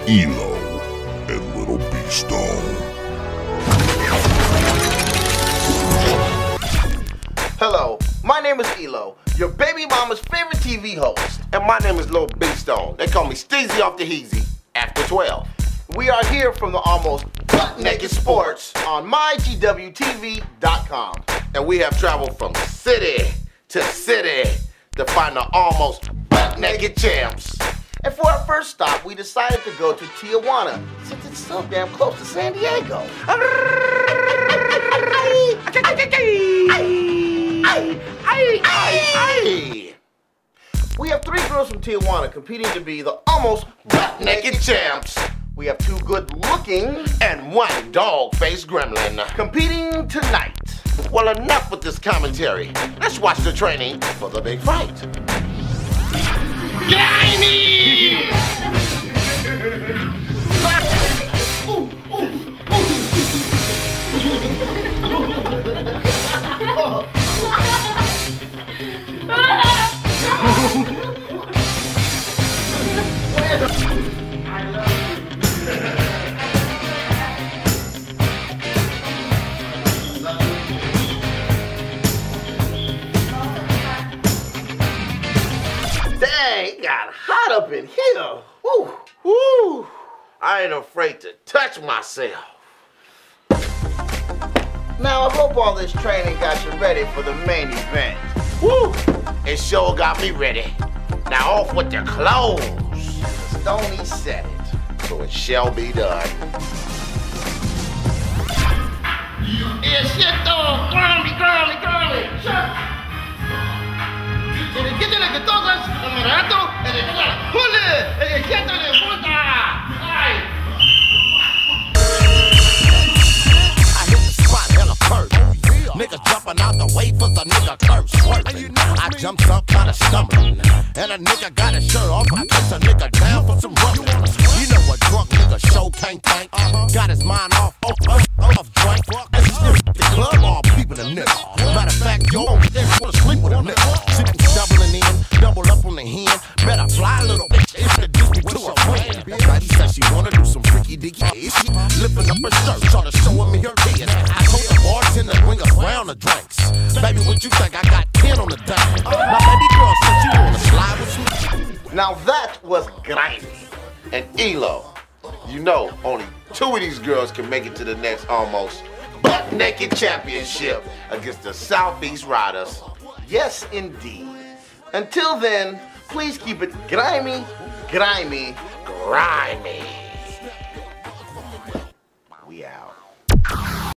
Elo and Little B-Stone. Hello, my name is Elo, your baby mama's favorite TV host. And my name is Lil B-Stone. They call me Steezy off the Heezy, after 12. We are here from the Almost Butt Naked Sports on mygwtv.com. And we have traveled from city to city to find the almost butt naked champs. And for our first stop, we decided to go to Tijuana, since it's so damn close to San Diego. We have 3 girls from Tijuana competing to be the almost butt naked champs. We have 2 good-looking And 1 dog-faced gremlin. competing tonight. Well, enough with this commentary. Let's watch the training for the big fight. Dang, it got hot up in here. Woo. Woo! I ain't afraid to touch myself. Now, I hope all this training got you ready for the main event. Woo! It sure got me ready. Now off with the clothes. Stoney said it. So it shall be done. Niggas jumping out the way for the nigga curse. I jumped up kinda stumbling, and a nigga got his shirt off. I kiss a nigga down for some rubbing. You know a drunk nigga show can't think. Got his mind off drink. The club all people a nigga. Matter of fact, yo, they wanna sleep with a nigga. Sitting doubling in, double up on the hand. Better fly a little bitch, introduce me to a friend. She said she wanna do some freaky dicky. She lifting up her shirt, trying to show me her tits. I told the bartender bring a round of drinks. Baby, what you think? I got 10 on the dime. My baby girl said you wanna slide with me. Now that was Grimy and Elo. You know, only 2 of these girls can make it to the next almost butt naked championship against the Southeast Riders. yes, indeed. Until then, please keep it grimy, grimy, Grimy.